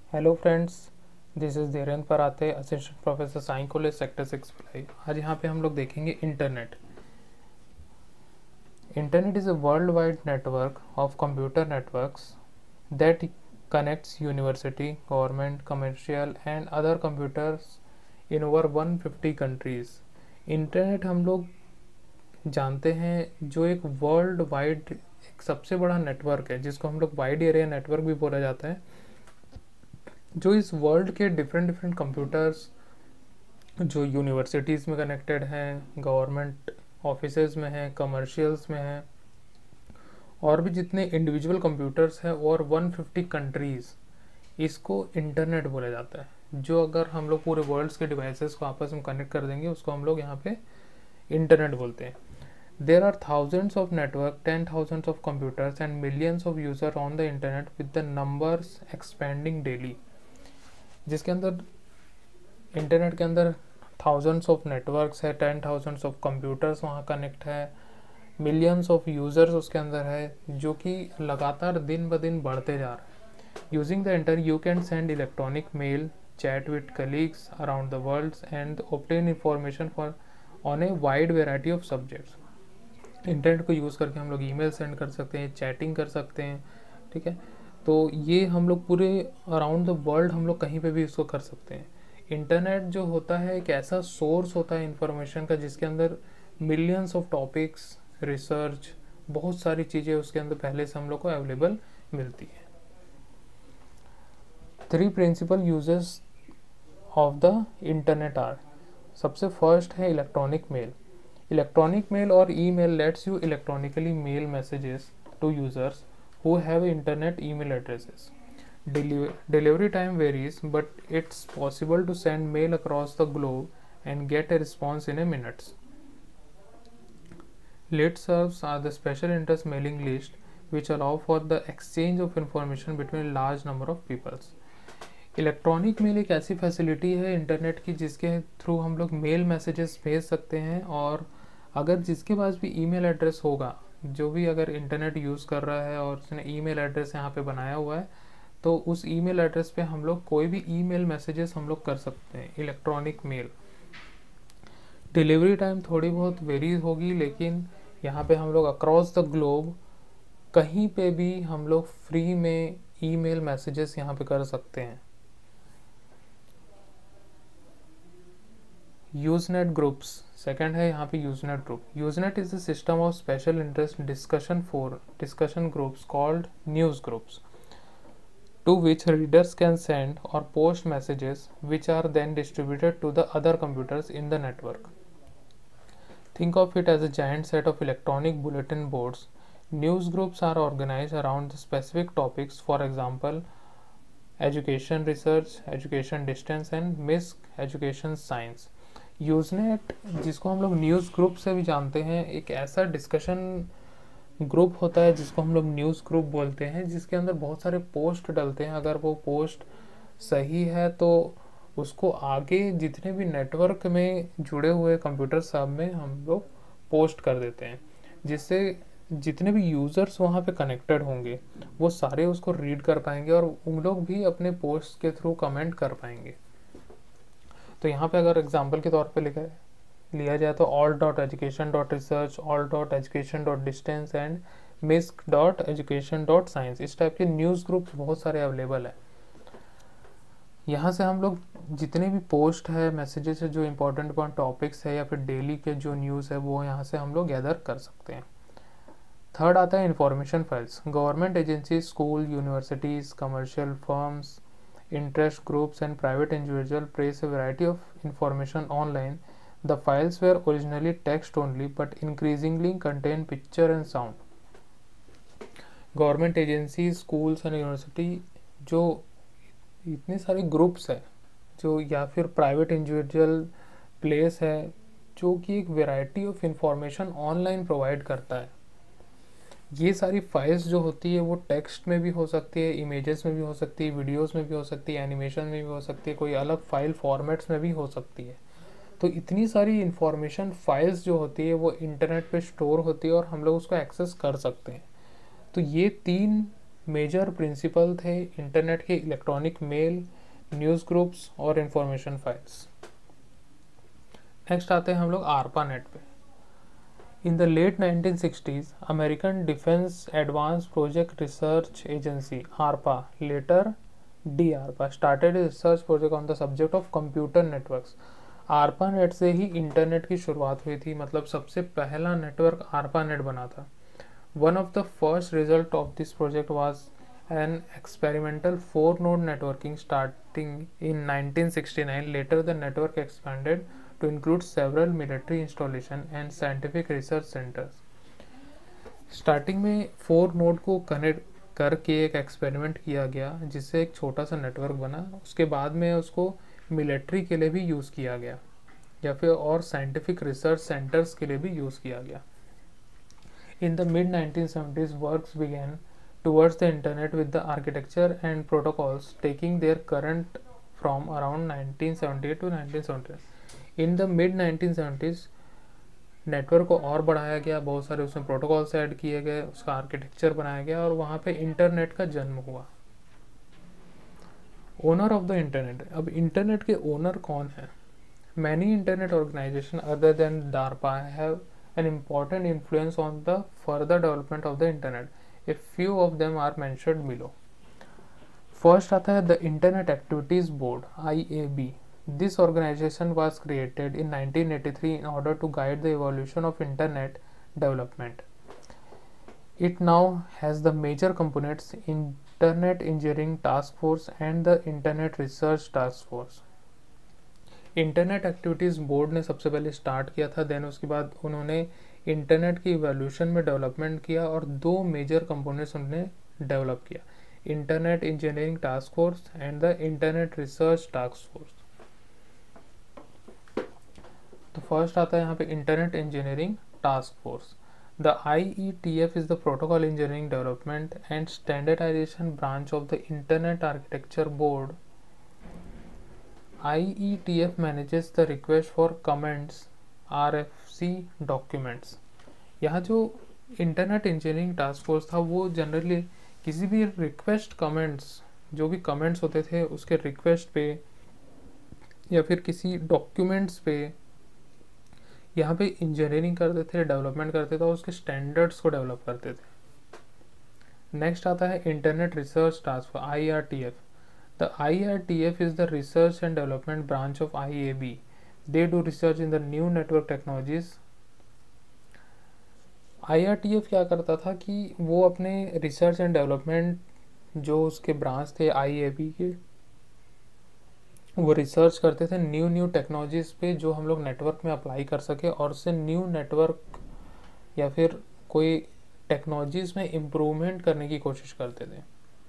Hello friends, this is Dhirendra Parate, assistant professor science college sector 6 Bhilai. आज यहाँ पे हम लोग देखेंगे internet. Internet is a world wide network of computer networks that connects university, government, commercial and other computers in over 150 countries. Internet हम लोग जानते हैं जो एक वर्ल्ड वाइड एक सबसे बड़ा नेटवर्क है, जिसको हम लोग वाइड एरिया नेटवर्क भी बोला जाता है, जो इस वर्ल्ड के डिफरेंट डिफरेंट कंप्यूटर्स जो यूनिवर्सिटीज़ में कनेक्टेड हैं, गवर्नमेंट ऑफिसेज में हैं, कमर्शियल्स में हैं, और भी जितने इंडिविजुअल कंप्यूटर्स हैं और 150 कंट्रीज़, इसको इंटरनेट बोला जाता है। जो अगर हम लोग पूरे वर्ल्ड्स के डिवाइसेस को आपस में कनेक्ट कर देंगे, उसको हम लोग यहाँ पे इंटरनेट बोलते हैं। There are thousands of network, 10,000 of computers and millions of user on the internet with the numbers expanding daily. जिसके अंदर इंटरनेट के अंदर थाउजेंड्स ऑफ नेटवर्क्स है, 10,000 ऑफ कंप्यूटर्स वहाँ कनेक्ट है, मिलियंस ऑफ यूज़र्स उसके अंदर है, जो कि लगातार दिन ब दिन बढ़ते जा रहा है। Using the internet you can send electronic mail, chat with colleagues around the world and obtain information for on a wide variety of subjects. Internet को यूज़ करके हम लोग ईमेल सेंड कर सकते हैं, चैटिंग कर सकते हैं, ठीक है। तो ये हम लोग पूरे अराउंड द वर्ल्ड हम लोग कहीं पे भी इसको कर सकते हैं। इंटरनेट जो होता है एक ऐसा सोर्स होता है इंफॉर्मेशन का, जिसके अंदर मिलियंस ऑफ टॉपिक्स, रिसर्च, बहुत सारी चीज़ें उसके अंदर पहले से हम लोग को अवेलेबल मिलती है। 3 principal uses of the internet are. सबसे फर्स्ट है इलेक्ट्रॉनिक मेल। इलेक्ट्रॉनिक मेल और email lets you electronically mail messages to users who have internet email addresses. Delivery time varies, but it's possible to send mail across the globe and get a response in a minutes. Listservs are the special interest mailing list which allow for the exchange of information between a large number of peoples. Electronic mail एक ऐसी facility है internet की, जिसके through हम लोग mail messages भेज सकते हैं, और अगर जिसके पास भी ईमेल एड्रेस होगा, जो भी अगर इंटरनेट यूज़ कर रहा है और उसने ईमेल एड्रेस यहाँ पे बनाया हुआ है, तो उस ईमेल एड्रेस पे हम लोग कोई भी ईमेल मैसेजेस हम लोग कर सकते हैं, इलेक्ट्रॉनिक मेल। डिलीवरी टाइम थोड़ी बहुत वेरी होगी, लेकिन यहाँ पे हम लोग अक्रॉस द ग्लोब कहीं पे भी हम लोग फ्री में ईमेल मैसेजेस यहाँ पे कर सकते हैं। यूजनेट ग्रुप्स सेकंड है यहाँ पे usenet group. Usenet is a system of special interest discussion groups called news groups, to which readers can send or post messages which are then distributed to the other computers in the network. Think of it as a giant set of electronic bulletin boards. News groups are organized around the specific topics, for example, education research, education distance and miseducation science. Usenet, जिसको हम लोग news group से भी जानते हैं, एक ऐसा discussion group होता है जिसको हम लोग न्यूज़ ग्रुप बोलते हैं, जिसके अंदर बहुत सारे पोस्ट डलते हैं। अगर वो पोस्ट सही है तो उसको आगे जितने भी नेटवर्क में जुड़े हुए कंप्यूटर सब में हम लोग पोस्ट कर देते हैं, जिससे जितने भी यूज़र्स वहाँ पे कनेक्टेड होंगे वो सारे उसको रीड कर पाएंगे और उन लोग भी अपने पोस्ट के थ्रू कमेंट कर पाएंगे। तो यहाँ पे अगर एग्जांपल के तौर पे लिया जाए तो all.education.research, all.education.distance एंड misc.education.science, इस टाइप के न्यूज़ ग्रुप्स बहुत सारे अवेलेबल है। यहाँ से हम लोग जितने भी पोस्ट है, मैसेजेस है, जो इम्पोर्टेंट टॉपिक्स है या फिर डेली के जो न्यूज़ है, वो यहाँ से हम लोग गैदर कर सकते हैं। थर्ड आता है information files. Government agency, school, universities, commercial firms, interest groups and private individuals place a variety of information online. The files were originally text only but increasingly contain picture and sound. Government agency, schools and university, जो इतने सारे groups है, जो या फिर private individual place है, जो कि एक variety of information online provide करता है। ये सारी फाइल्स जो होती है वो टेक्स्ट में भी हो सकती है, इमेजेस में भी हो सकती है, वीडियोस में भी हो सकती है, एनिमेशन में भी हो सकती है, कोई अलग फाइल फॉर्मेट्स में भी हो सकती है। तो इतनी सारी इंफॉर्मेशन फाइल्स जो होती है वो इंटरनेट पे स्टोर होती है और हम लोग उसको एक्सेस कर सकते हैं। तो ये 3 मेजर प्रिंसिपल थे इंटरनेट के इलेक्ट्रॉनिक मेल, न्यूज़ ग्रुप्स और इंफॉर्मेशन फाइल्स। नेक्स्ट आते हैं हम लोग आरपा नेट पे। In the late 1960s, American defense advance project research agency ARPA, later DARPA, started a research project on the subject of computer networks. ARPANET से ही internet की शुरुआत हुई थी, मतलब सबसे पहला नेटवर्क आरपा नेट बना था। One of the first result of this project was an experimental 4-node networking starting in 1969. Later, the network expanded to include several military installation and scientific research centers. Starting में 4 node को connect करके एक experiment किया गया जिससे एक छोटा सा नेटवर्क बना। उसके बाद में उसको मिलिट्री के लिए भी यूज़ किया गया या फिर और साइंटिफिक रिसर्च सेंटर्स के लिए भी यूज़ किया गया। In the mid-1970s, works began towards the internet with the architecture and protocols taking their current from around 1978 to 1979. In the mid-1970s, network को और बढ़ाया गया, बहुत सारे उसमें प्रोटोकॉल्स ऐड किए गए, उसका आर्किटेक्चर बनाया गया और वहाँ पे इंटरनेट का जन्म हुआ। ओनर ऑफ द इंटरनेट, अब इंटरनेट के ओनर कौन है? Many internet organization other than DARPA have an important influence on the further development of the internet. A few of them are mentioned below. First आता है the Internet Activities Board (IAB). This organization was created in 1983 in order to guide the evolution of internet development. It now has the major components Internet Engineering Task Force and the Internet Research Task Force. Internet activities board ने सबसे पहले start किया था, then उसके बाद उन्होंने internet की evolution में डेवलपमेंट किया और 2 मेजर कंपोनेंट्स उन्होंने डेवलप किया, internet engineering task force and the internet research task force. तो फर्स्ट आता है यहाँ पे internet engineering task force. The IETF is the protocol engineering development and standardization branch of the internet architecture board. IETF manages the request for comments RFC documents. यहाँ जो internet engineering task force था वो generally किसी भी request comments, जो भी comments होते थे उसके रिक्वेस्ट पे या फिर किसी डॉक्यूमेंट्स पे यहाँ पे इंजीनियरिंग करते थे, डेवलपमेंट करते थे और उसके स्टैंडर्ड्स को डेवलप करते थे। नेक्स्ट आता है internet research task force IRTF. The IRTF is the research and development branch of IAB. They do research in the new network technologies. IRTF क्या करता था कि वो अपने रिसर्च एंड डेवलपमेंट जो उसके ब्रांच थे IAB के, वो रिसर्च करते थे न्यू टेक्नोलॉजीज़ पे जो हम लोग नेटवर्क में अप्लाई कर सके और उससे न्यू नेटवर्क या फिर कोई टेक्नोलॉजीज़ में इम्प्रूवमेंट करने की कोशिश करते थे।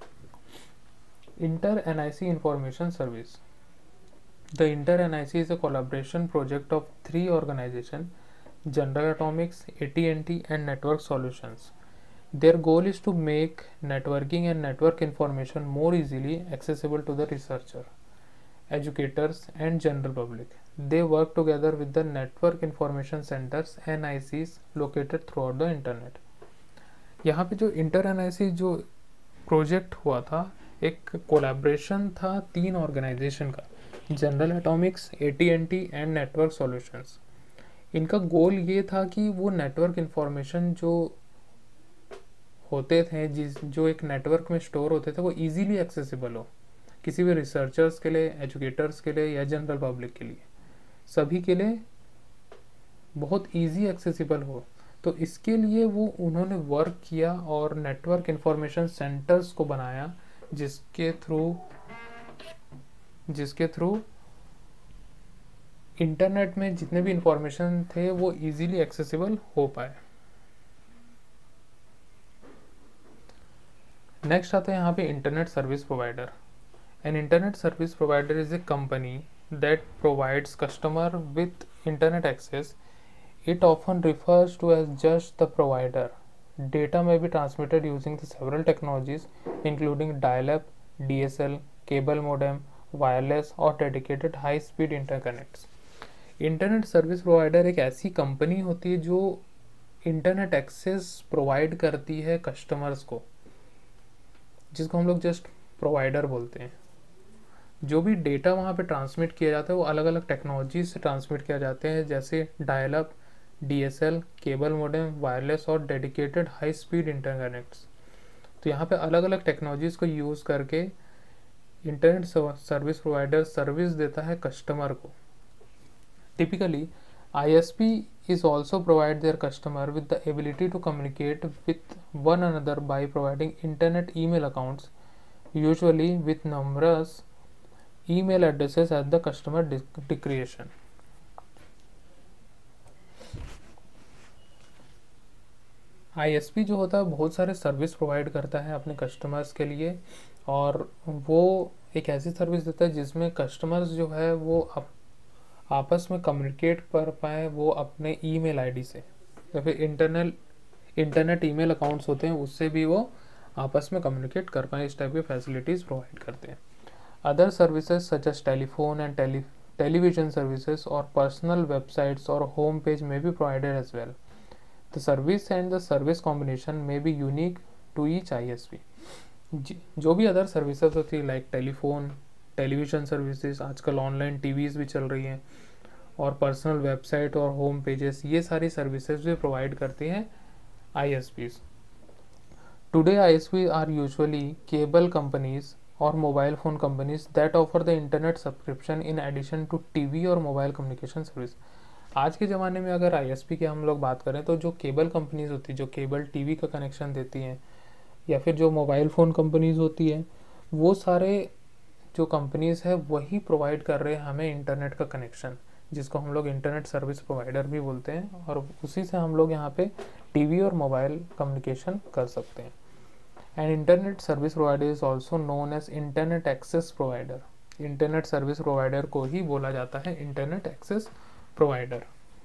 Inter-NIC Information Service. The Inter-NIC is a collaboration project of 3 organizations, General Atomics, AT&T and Network Solutions. Their goal is to make networking and network information more easily accessible to the researcher, educators and general public. They work together with the Network Information Centers NICs located throughout the internet. यहाँ पे जो Inter-NIC जो project हुआ था एक collaboration था 3 organization का, general atomics, AT&T and network solutions. इनका गोल ये था कि वो नेटवर्क इंफॉर्मेशन जो होते थे जो एक नेटवर्क में स्टोर होते थे वो इजीली एक्सेसिबल हो किसी भी रिसर्चर्स के लिए, एजुकेटर्स के लिए या जनरल पब्लिक के लिए, सभी के लिए बहुत इजी एक्सेसिबल हो। तो इसके लिए वो उन्होंने वर्क किया और नेटवर्क इंफॉर्मेशन सेंटर्स को बनाया जिसके थ्रू इंटरनेट में जितने भी इंफॉर्मेशन थे वो इजीली एक्सेसिबल हो पाए। नेक्स्ट आते हैं यहाँ पे internet service provider. An internet service provider is a company that provides customer with internet access. It often refers to as just the provider. Data may be transmitted using the several technologies including dial-up, DSL, cable modem, wireless और dedicated high-speed interconnects. Internet service provider एक ऐसी company होती है जो internet access provide करती है customers को जिसको हम लोग जस्ट प्रोवाइडर बोलते हैं। जो भी डेटा वहाँ पे ट्रांसमिट किया जाता है वो अलग अलग टेक्नोलॉजी से ट्रांसमिट किया जाते हैं, जैसे dial up, DSL, cable modem, wireless और डेडिकेटेड हाई स्पीड इंटरकनेक्ट्स। तो यहाँ पे अलग अलग टेक्नोलॉजीज़ को यूज़ करके इंटरनेट सर्विस प्रोवाइडर सर्विस देता है कस्टमर को। Typically ISP is also provide their customer with the ability to communicate with one another by providing internet email accounts, usually with numerous email addresses at the customer discretion. ISP जो होता है बहुत सारे service provide करता है अपने customers के लिए, और वो एक ऐसी सर्विस देता है जिसमें कस्टमर्स जो है वो आपस में कम्युनिकेट कर पाए वो अपने ईमेल आईडी से, या फिर इंटरनेट ईमेल अकाउंट्स होते हैं उससे भी वो आपस में कम्युनिकेट कर पाए। इस टाइप की फैसिलिटीज़ प्रोवाइड करते हैं। Other services such as telephone and television services or personal websites or home page may be provided as well. The service and the service combination may be unique to each ISP. जो भी other services होती है like telephone, television services, आजकल online TVs भी चल रही हैं, और पर्सनल वेबसाइट और होम पेजेस, ये सारी सर्विसेज भी प्रोवाइड करती हैं ISPs. Today ISPs are usually cable companies or mobile phone companies that offer the internet subscription in addition to TV और मोबाइल कम्युनिकेशन सर्विस। आज के ज़माने में अगर ISP की हम लोग बात करें तो जो केबल कंपनीज होती है जो केबल TV का कनेक्शन देती हैं, या फिर जो मोबाइल फ़ोन कंपनीज होती है, वो सारे जो कंपनीज़ है वही प्रोवाइड कर रहे हैं हमें इंटरनेट का कनेक्शन, जिसको हम लोग इंटरनेट सर्विस प्रोवाइडर भी बोलते हैं, और उसी से हम लोग यहाँ पे TV और मोबाइल कम्युनिकेशन कर सकते हैं। And internet service provider is also known as internet access provider. Internet service provider को ही बोला जाता है इंटरनेट एक्सेस प्रोवाइडर।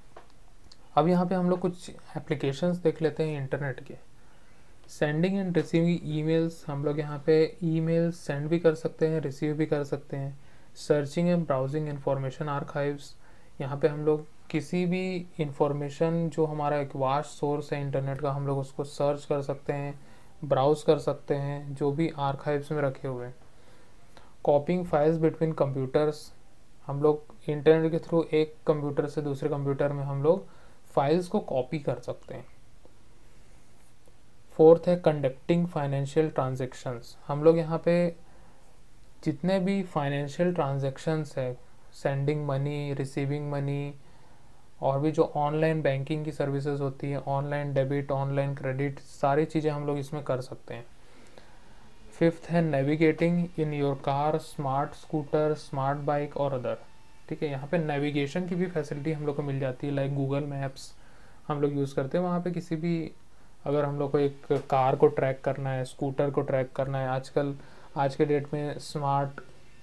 अब यहाँ पे हम लोग कुछ एप्लीकेशंस देख लेते हैं इंटरनेट के। सेंडिंग एंड रिसीविंग ईमेल्स, हम लोग यहाँ पे ईमेल सेंड भी कर सकते हैं, रिसीव भी कर सकते हैं। Searching and browsing information archives, यहाँ पे हम लोग किसी भी इंफॉर्मेशन जो हमारा एक वास्ट सोर्स है इंटरनेट का, हम लोग उसको सर्च कर सकते हैं, ब्राउज कर सकते हैं, जो भी आर्काइव्स में रखे हुए हैं। कॉपिंग फाइल्स बिटवीन कंप्यूटर्स, हम लोग इंटरनेट के थ्रू एक कंप्यूटर से दूसरे कंप्यूटर में हम लोग फाइल्स को कॉपी कर सकते हैं। फोर्थ है कंडक्टिंग फाइनेंशियल ट्रांजैक्शंस, हम लोग यहाँ पे जितने भी फाइनेंशियल ट्रांजैक्शंस है, सेंडिंग मनी, रिसीविंग मनी, और भी जो ऑनलाइन बैंकिंग की सर्विसेज होती है, ऑनलाइन डेबिट, ऑनलाइन क्रेडिट, सारी चीज़ें हम लोग इसमें कर सकते हैं। फिफ्थ है navigating in your car, smart scooter, smart bike और अदर। ठीक है, यहाँ पे नेविगेशन की भी फैसिलिटी हम लोग को मिल जाती है, लाइक गूगल मैप्स हम लोग यूज़ करते हैं। वहाँ पे किसी भी अगर हम लोग को एक कार को ट्रैक करना है, स्कूटर को ट्रैक करना है, आजकल आज के डेट में स्मार्ट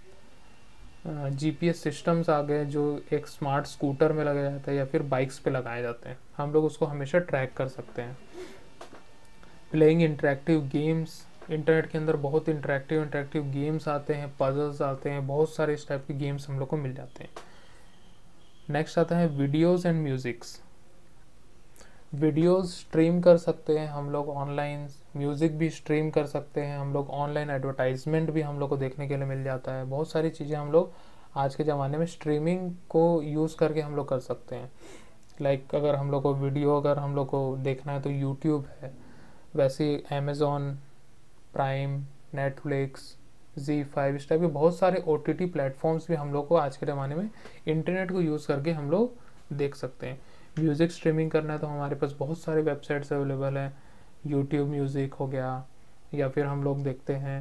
GPS सिस्टम्स आ गए जो एक स्मार्ट स्कूटर में लगाया जाता है या फिर बाइक्स पे लगाए जाते हैं, हम लोग उसको हमेशा ट्रैक कर सकते हैं। प्लेइंग इंटरेक्टिव गेम्स, इंटरनेट के अंदर बहुत इंटरेक्टिव गेम्स आते हैं, पजल्स आते हैं, बहुत सारे इस टाइप के गेम्स हम लोग को मिल जाते हैं। नेक्स्ट आता है videos and musics. Videos stream कर सकते हैं हम लोग ऑनलाइन, म्यूज़िक भी स्ट्रीम कर सकते हैं हम लोग ऑनलाइन, एडवर्टाइजमेंट भी हम लोग को देखने के लिए मिल जाता है। बहुत सारी चीज़ें हम लोग आज के ज़माने में स्ट्रीमिंग को यूज़ करके हम लोग कर सकते हैं। लाइक अगर हम लोग को वीडियो अगर हम लोग को देखना है तो यूट्यूब है, वैसे अमेज़ॉन प्राइम, नेटफ्लिक्स, Z5, इस टाइप के बहुत सारे OTT प्लेटफॉर्म्स भी हम लोग को आज के ज़माने में इंटरनेट को यूज़ करके हम लोग देख सकते हैं। म्यूज़िक स्ट्रीमिंग करना है तो हमारे पास बहुत सारे वेबसाइट्स अवेलेबल हैं, यूट्यूब म्यूज़िक हो गया, या फिर हम लोग देखते हैं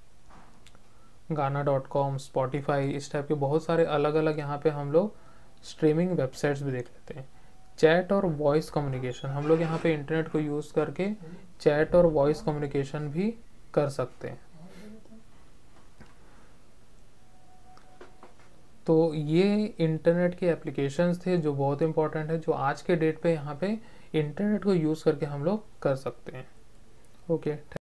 गाना.com, स्पॉटिफाई, इस टाइप के बहुत सारे अलग अलग यहाँ पे हम लोग स्ट्रीमिंग वेबसाइट्स भी देख लेते हैं। चैट और वॉइस कम्युनिकेशन, हम लोग यहाँ पे इंटरनेट को यूज़ करके चैट और वॉइस कम्युनिकेशन भी कर सकते हैं। तो ये इंटरनेट के एप्लीकेशंस थे जो बहुत इंपॉर्टेंट है, जो आज के डेट पे यहाँ पे इंटरनेट को यूज़ करके हम लोग कर सकते हैं। ओके।